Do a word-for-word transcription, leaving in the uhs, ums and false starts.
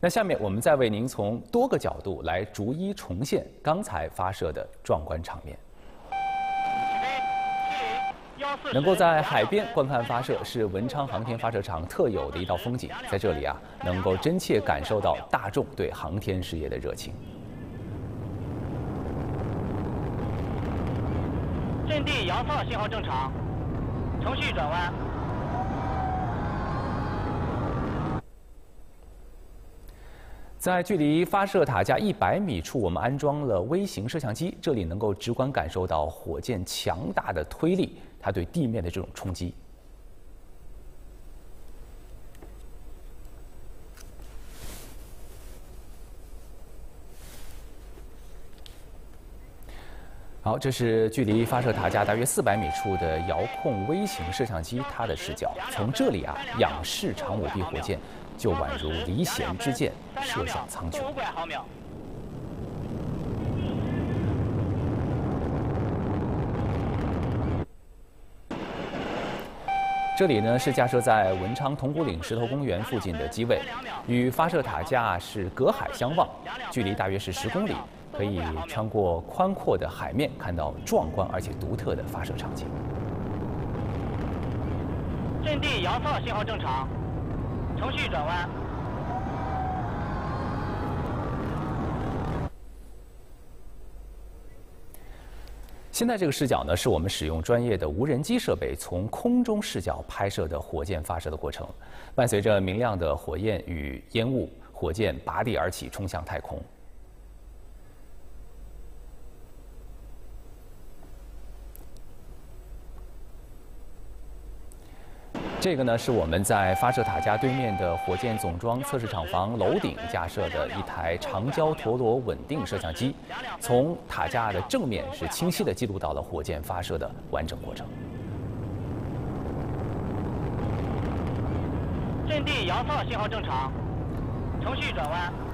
那下面我们再为您从多个角度来逐一重现刚才发射的壮观场面。能够在海边观看发射，是文昌航天发射场特有的一道风景。在这里啊，能够真切感受到大众对航天事业的热情。 阵地扬炮信号正常，程序转弯。 在距离发射塔架一百米处，我们安装了微型摄像机，这里能够直观感受到火箭强大的推力，它对地面的这种冲击。好，这是距离发射塔架大约四百米处的遥控微型摄像机，它的视角。从这里啊，仰视长母 B 火箭。 就宛如离弦之箭，射向苍穹。这里呢是架设在文昌铜鼓岭石头公园附近的机位，与发射塔架是隔海相望，距离大约是十公里，可以穿过宽阔的海面，看到壮观而且独特的发射场景。 阵地扬炮信号正常。 程序转弯。 现在这个视角呢，是我们使用专业的无人机设备从空中视角拍摄的火箭发射的过程。伴随着明亮的火焰与烟雾，火箭拔地而起，冲向太空。 这个呢是我们在发射塔架对面的火箭总装测试厂房楼顶架设的一台长焦陀螺稳定摄像机，从塔架的正面是清晰地记录到了火箭发射的完整过程。 阵地扬炮信号正常，程序转弯。